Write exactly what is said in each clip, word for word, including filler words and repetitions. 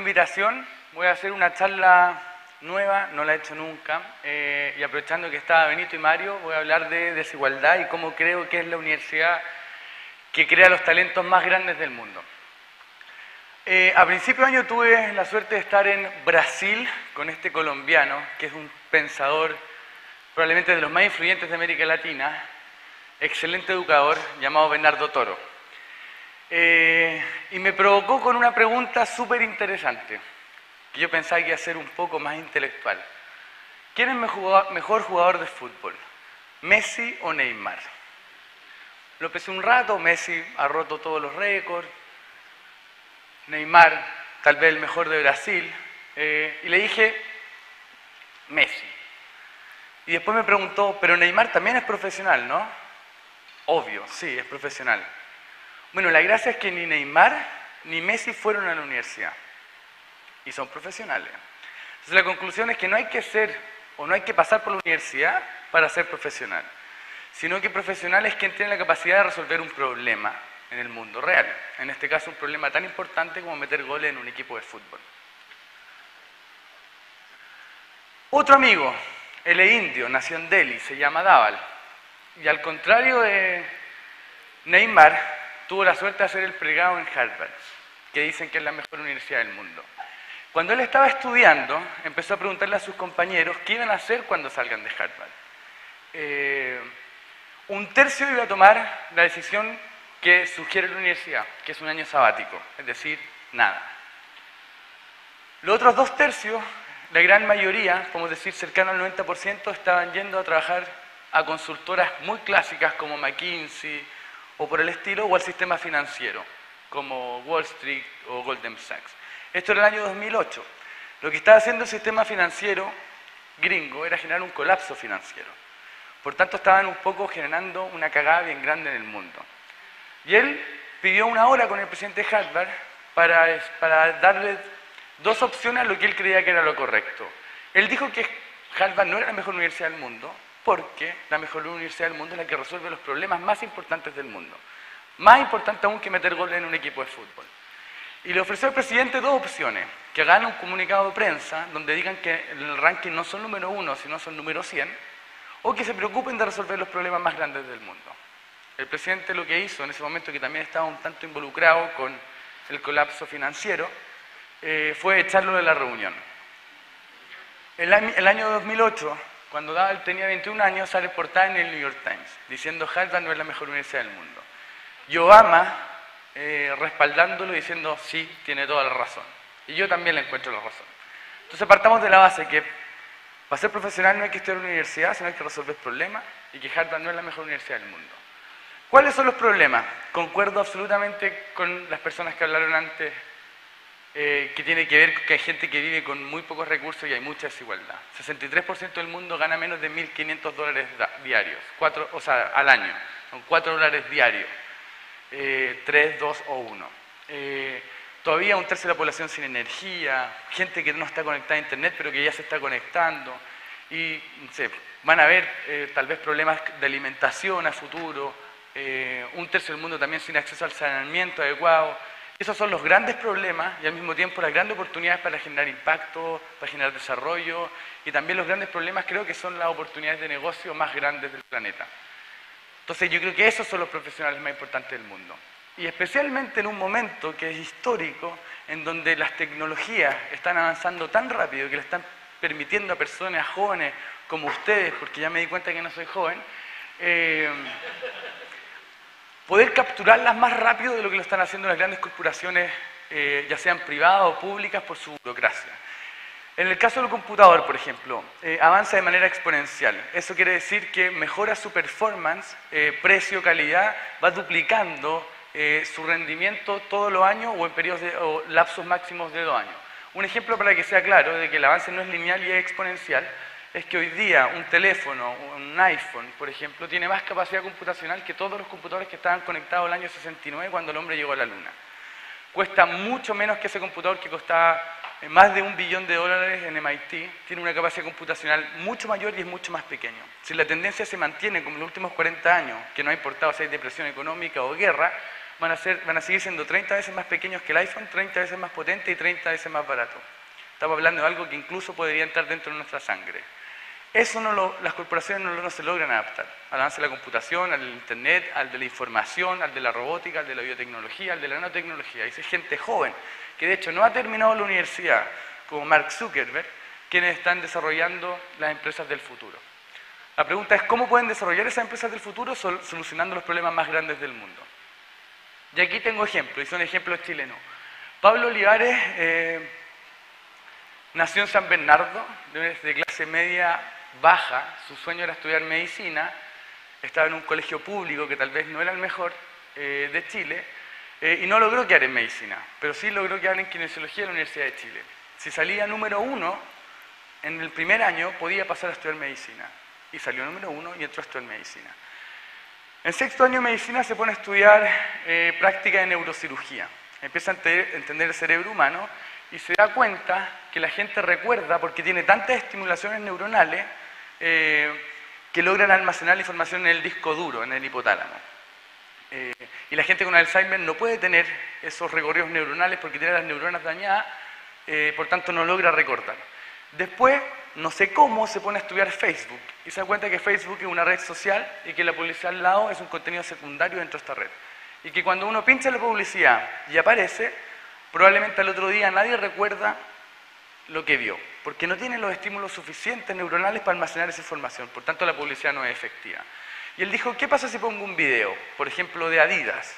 invitación. Voy a hacer una charla nueva, no la he hecho nunca, eh, y aprovechando que estaba Benito y Mario, voy a hablar de desigualdad y cómo creo que es la universidad que crea los talentos más grandes del mundo. Eh, a principio de año tuve la suerte de estar en Brasil con este colombiano, que es un pensador probablemente de los más influyentes de América Latina, excelente educador, llamado Bernardo Toro. Eh, y me provocó con una pregunta súper interesante, que yo pensaba que iba a ser un poco más intelectual. ¿Quién es mejor jugador de fútbol? ¿Messi o Neymar? Lo pensé un rato, Messi ha roto todos los récords, Neymar tal vez el mejor de Brasil, eh, y le dije, Messi. Y después me preguntó, pero Neymar también es profesional, ¿no? Obvio, sí, es profesional. Bueno, la gracia es que ni Neymar ni Messi fueron a la universidad y son profesionales. Entonces la conclusión es que no hay que ser o no hay que pasar por la universidad para ser profesional, sino que profesional es quien tiene la capacidad de resolver un problema en el mundo real. En este caso un problema tan importante como meter goles en un equipo de fútbol. Otro amigo, él es indio, nació en Delhi, se llama Dhaval, y al contrario de Neymar, tuvo la suerte de hacer el pregrado en Harvard, que dicen que es la mejor universidad del mundo. Cuando él estaba estudiando, empezó a preguntarle a sus compañeros qué iban a hacer cuando salgan de Harvard. Eh, un tercio iba a tomar la decisión que sugiere la universidad, que es un año sabático, es decir, nada. Los otros dos tercios, la gran mayoría, podemos decir cercano al noventa por ciento, estaban yendo a trabajar a consultoras muy clásicas como McKinsey, o por el estilo, o al sistema financiero, como Wall Street o Goldman Sachs. Esto era el año dos mil ocho. Lo que estaba haciendo el sistema financiero gringo era generar un colapso financiero. Por tanto, estaban un poco generando una cagada bien grande en el mundo. Y él pidió una hora con el presidente de Harvard para, para darle dos opciones a lo que él creía que era lo correcto. Él dijo que Harvard no era la mejor universidad del mundo, porque la mejor universidad del mundo es la que resuelve los problemas más importantes del mundo. Más importante aún que meter goles en un equipo de fútbol. Y le ofreció al presidente dos opciones, que hagan un comunicado de prensa donde digan que en el ranking no son número uno, sino son número cien, o que se preocupen de resolver los problemas más grandes del mundo. El presidente lo que hizo en ese momento, que también estaba un tanto involucrado con el colapso financiero, eh, fue echarlo de la reunión. El año, el año dos mil ocho, cuando Dhaval tenía veintiún años, sale portada en el New York Times, diciendo Harvard no es la mejor universidad del mundo. Y Obama eh, respaldándolo, diciendo sí, tiene toda la razón. Y yo también le encuentro la razón. Entonces partamos de la base que para ser profesional no hay que estudiar en la universidad, sino hay que resolver problemas, y que Harvard no es la mejor universidad del mundo. ¿Cuáles son los problemas? Concuerdo absolutamente con las personas que hablaron antes, Eh, que tiene que ver con que hay gente que vive con muy pocos recursos y hay mucha desigualdad. sesenta y tres por ciento del mundo gana menos de mil quinientos dólares diarios, cuatro, o sea, al año, son cuatro dólares diarios, eh, tres, dos o uno. Eh, todavía un tercio de la población sin energía, gente que no está conectada a internet pero que ya se está conectando, y no sé, van a haber eh, tal vez problemas de alimentación a futuro, eh, un tercio del mundo también sin acceso al saneamiento adecuado. Esos son los grandes problemas y al mismo tiempo las grandes oportunidades para generar impacto, para generar desarrollo, y también los grandes problemas creo que son las oportunidades de negocio más grandes del planeta. Entonces yo creo que esos son los profesionales más importantes del mundo. Y especialmente en un momento que es histórico, en donde las tecnologías están avanzando tan rápido que le están permitiendo a personas jóvenes como ustedes, porque ya me di cuenta que no soy joven, eh, poder capturarlas más rápido de lo que lo están haciendo las grandes corporaciones, eh, ya sean privadas o públicas, por su burocracia. En el caso del computador, por ejemplo, eh, avanza de manera exponencial. Eso quiere decir que mejora su performance, eh, precio, calidad, va duplicando eh, su rendimiento todos los años o en periodos de, o lapsos máximos de dos años. Un ejemplo para que sea claro de que el avance no es lineal y es exponencial, es que hoy día un teléfono, un iPhone, por ejemplo, tiene más capacidad computacional que todos los computadores que estaban conectados el año sesenta y nueve cuando el hombre llegó a la Luna. Cuesta mucho menos que ese computador que costaba más de un billón de dólares en M I T, tiene una capacidad computacional mucho mayor y es mucho más pequeño. Si la tendencia se mantiene como en los últimos cuarenta años, que no ha importado si hay depresión económica o guerra, van a, ser, van a seguir siendo treinta veces más pequeños que el iPhone, treinta veces más potente y treinta veces más barato. Estamos hablando de algo que incluso podría entrar dentro de nuestra sangre. Eso no lo, las corporaciones no, no se logran adaptar al avance de la computación, al internet, al de la información, al de la robótica, al de la biotecnología, al de la nanotecnología. Y es gente joven que de hecho no ha terminado la universidad, como Mark Zuckerberg, quienes están desarrollando las empresas del futuro. La pregunta es, ¿cómo pueden desarrollar esas empresas del futuro sol solucionando los problemas más grandes del mundo? Y aquí tengo ejemplos, y son ejemplos chilenos. Pablo Olivares eh, nació en San Bernardo, de clase media baja, su sueño era estudiar medicina, estaba en un colegio público que tal vez no era el mejor eh, de Chile, eh, y no logró quedar en medicina, pero sí logró quedar en kinesiología en la Universidad de Chile. Si salía número uno, en el primer año podía pasar a estudiar medicina, y salió número uno y entró a estudiar medicina. En sexto año de medicina se pone a estudiar eh, práctica de neurocirugía, empieza a entender el cerebro humano, y se da cuenta que la gente recuerda, porque tiene tantas estimulaciones neuronales, eh, que logran almacenar la información en el disco duro, en el hipotálamo. Eh, y la gente con Alzheimer no puede tener esos recorridos neuronales porque tiene las neuronas dañadas, eh, por tanto no logra recordar. Después, no sé cómo, se pone a estudiar Facebook y se da cuenta que Facebook es una red social y que la publicidad al lado es un contenido secundario dentro de esta red. Y que cuando uno pincha la publicidad y aparece, probablemente al otro día nadie recuerda lo que vio, porque no tiene los estímulos suficientes neuronales para almacenar esa información, por tanto la publicidad no es efectiva. Y él dijo, ¿qué pasa si pongo un video, por ejemplo, de Adidas?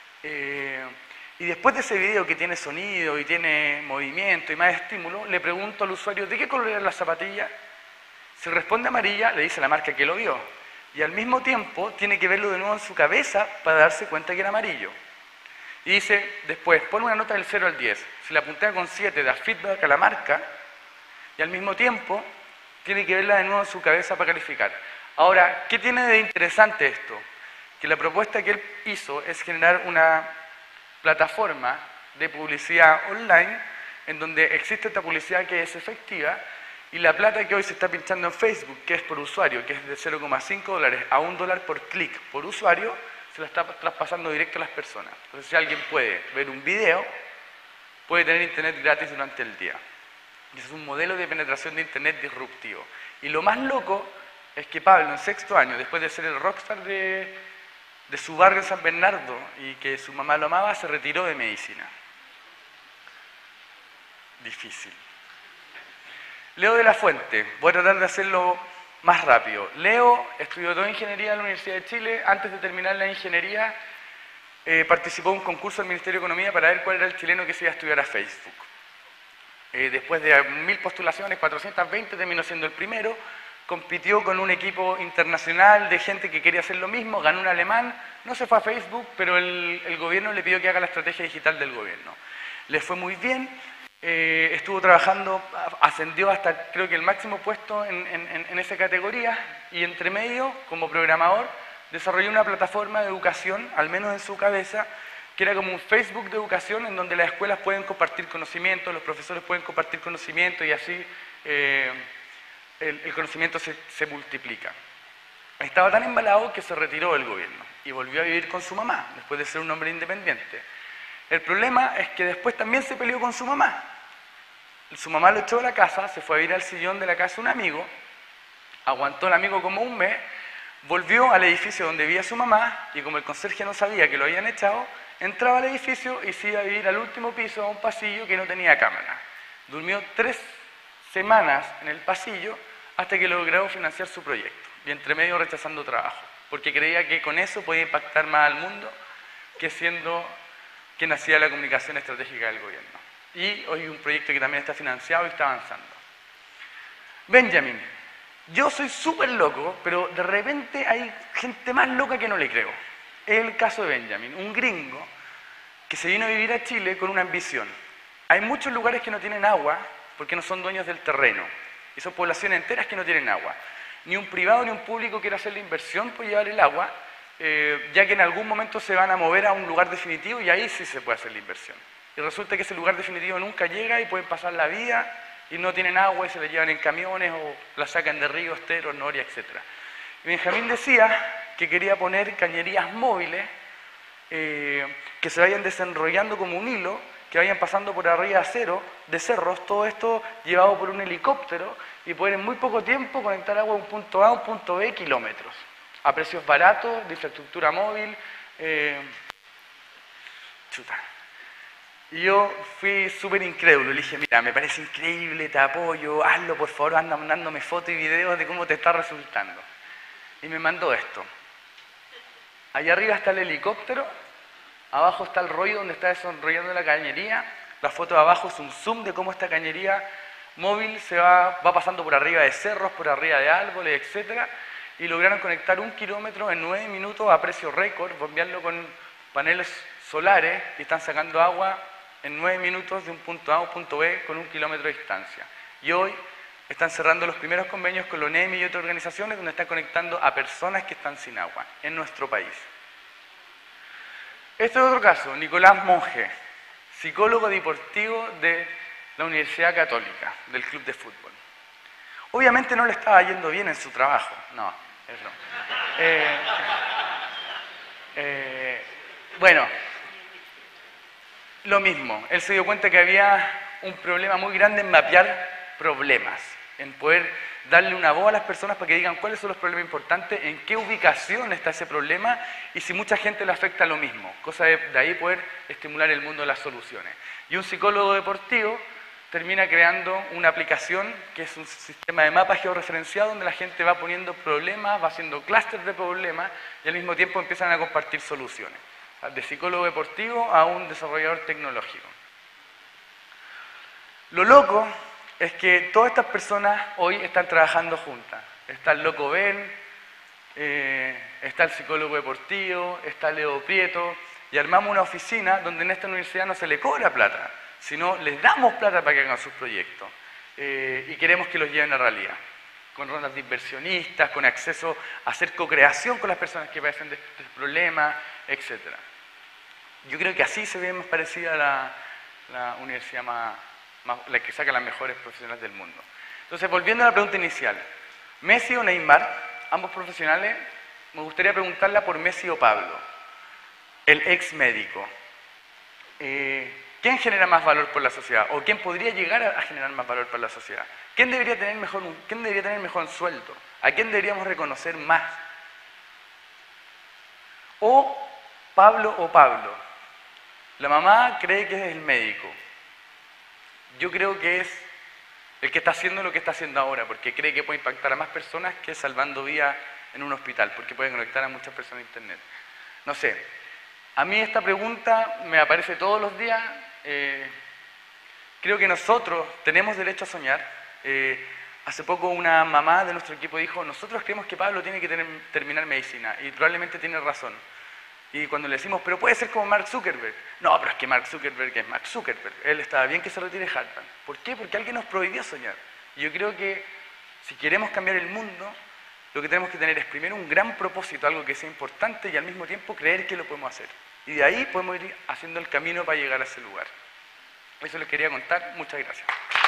Eh, y después de ese video que tiene sonido y tiene movimiento y más estímulo, le pregunto al usuario, ¿de qué color era la zapatilla? Si responde amarilla, le dice la marca que lo vio. Y al mismo tiempo tiene que verlo de nuevo en su cabeza para darse cuenta que era amarillo. Y dice, después, pone una nota del cero al diez. Si la puntea con siete, da feedback a la marca, y al mismo tiempo tiene que verla de nuevo en su cabeza para calificar. Ahora, ¿qué tiene de interesante esto? Que la propuesta que él hizo es generar una plataforma de publicidad online en donde existe esta publicidad que es efectiva, y la plata que hoy se está pinchando en Facebook, que es por usuario, que es de cero coma cinco dólares a un dólar por clic por usuario, se la está traspasando directo a las personas. Entonces, si alguien puede ver un video, puede tener internet gratis durante el día. Y ese es un modelo de penetración de internet disruptivo. Y lo más loco es que Pablo, en sexto año, después de ser el rockstar de, de su barrio en San Bernardo y que su mamá lo amaba, se retiró de medicina. Difícil. Leo de la Fuente. Voy a tratar de hacerlo más rápido. Leo estudió toda ingeniería en la Universidad de Chile. Antes de terminar la ingeniería, eh, participó en un concurso del Ministerio de Economía para ver cuál era el chileno que se iba a estudiar a Facebook. Eh, después de mil postulaciones, cuatrocientas veinte, terminó siendo el primero. Compitió con un equipo internacional de gente que quería hacer lo mismo, ganó un alemán, no se fue a Facebook, pero el, el gobierno le pidió que haga la estrategia digital del gobierno. Le fue muy bien. Eh, estuvo trabajando, ascendió hasta creo que el máximo puesto en, en, en esa categoría, y entre medio, como programador, desarrolló una plataforma de educación, al menos en su cabeza, que era como un Facebook de educación en donde las escuelas pueden compartir conocimiento, los profesores pueden compartir conocimiento y así eh, el, el conocimiento se, se multiplica. Estaba tan embalado que se retiró del gobierno y volvió a vivir con su mamá, después de ser un hombre independiente. El problema es que después también se peleó con su mamá. Su mamá lo echó de la casa, se fue a vivir al sillón de la casa de un amigo, aguantó el amigo como un mes, volvió al edificio donde vivía su mamá, y como el conserje no sabía que lo habían echado, entraba al edificio y se iba a vivir al último piso, a un pasillo que no tenía cámara. Durmió tres semanas en el pasillo hasta que logró financiar su proyecto, y entre medio rechazando trabajo, porque creía que con eso podía impactar más al mundo que siendo quien hacía la comunicación estratégica del gobierno. Y hoy un proyecto que también está financiado y está avanzando. Benjamin. Yo soy súper loco, pero de repente hay gente más loca que no le creo. Es el caso de Benjamin, un gringo que se vino a vivir a Chile con una ambición. Hay muchos lugares que no tienen agua porque no son dueños del terreno. Y son poblaciones enteras que no tienen agua. Ni un privado ni un público quiere hacer la inversión por llevar el agua, eh, ya que en algún momento se van a mover a un lugar definitivo y ahí sí se puede hacer la inversión. Y resulta que ese lugar definitivo nunca llega y pueden pasar la vida y no tienen agua y se la llevan en camiones o la sacan de ríos, esteros, noria, etcétera. Y Benjamín decía que quería poner cañerías móviles eh, que se vayan desenrollando como un hilo, que vayan pasando por arriba de cero, de cerros, todo esto llevado por un helicóptero y poder en muy poco tiempo conectar agua de un punto A a un punto B kilómetros, a precios baratos, de infraestructura móvil. Eh, chuta. Y yo fui súper incrédulo, le dije, mira, me parece increíble, te apoyo, hazlo por favor, anda mandándome fotos y videos de cómo te está resultando. Y me mandó esto. Allá arriba está el helicóptero, abajo está el rollo donde está desarrollando la cañería, la foto de abajo es un zoom de cómo esta cañería móvil se va, va pasando por arriba de cerros, por arriba de árboles, etcétera, y lograron conectar un kilómetro en nueve minutos a precio récord, bombearlo con paneles solares y están sacando agua en nueve minutos de un punto A a un punto B con un kilómetro de distancia. Y hoy están cerrando los primeros convenios con la UNEMI y otras organizaciones donde están conectando a personas que están sin agua en nuestro país. Este es otro caso, Nicolás Monge, psicólogo deportivo de la Universidad Católica, del club de fútbol. Obviamente no le estaba yendo bien en su trabajo, no, eso no. Eh, eh, bueno, lo mismo, él se dio cuenta que había un problema muy grande en mapear problemas, en poder darle una voz a las personas para que digan cuáles son los problemas importantes, en qué ubicación está ese problema y si mucha gente le afecta lo mismo, cosa de, de ahí poder estimular el mundo de las soluciones. Y un psicólogo deportivo termina creando una aplicación que es un sistema de mapas georreferenciado donde la gente va poniendo problemas, va haciendo clústeres de problemas y al mismo tiempo empiezan a compartir soluciones. De psicólogo deportivo a un desarrollador tecnológico. Lo loco es que todas estas personas hoy están trabajando juntas. Está el loco Ben, eh, está el psicólogo deportivo, está Leo Prieto, y armamos una oficina donde en esta universidad no se le cobra plata, sino les damos plata para que hagan sus proyectos. Eh, y queremos que los lleven a realidad, con rondas de inversionistas, con acceso a hacer co-creación con las personas que padecen de estos problemas, etcétera. Yo creo que así se ve más parecida a la, la universidad más, más, la que saca las mejores profesionales del mundo. Entonces, volviendo a la pregunta inicial, ¿Messi o Neymar? Ambos profesionales, me gustaría preguntarla por Messi o Pablo, el ex médico. Eh, ¿Quién genera más valor por la sociedad? ¿O quién podría llegar a generar más valor por la sociedad? ¿Quién debería tener mejor, quién debería tener mejor sueldo? ¿A quién deberíamos reconocer más? ¿O Pablo o Pablo? La mamá cree que es el médico. Yo creo que es el que está haciendo lo que está haciendo ahora, porque cree que puede impactar a más personas que salvando vidas en un hospital, porque puede conectar a muchas personas a internet. No sé, a mí esta pregunta me aparece todos los días. Eh, creo que nosotros tenemos derecho a soñar. Eh, hace poco una mamá de nuestro equipo dijo, nosotros creemos que Pablo tiene que tener, terminar medicina, y probablemente tiene razón. Y cuando le decimos, pero puede ser como Mark Zuckerberg. No, pero es que Mark Zuckerberg es Mark Zuckerberg. Él estaba bien que se retire Harvard. ¿Por qué? Porque alguien nos prohibió soñar. Y yo creo que si queremos cambiar el mundo, lo que tenemos que tener es primero un gran propósito, algo que sea importante y al mismo tiempo creer que lo podemos hacer. Y de ahí podemos ir haciendo el camino para llegar a ese lugar. Eso les quería contar. Muchas gracias.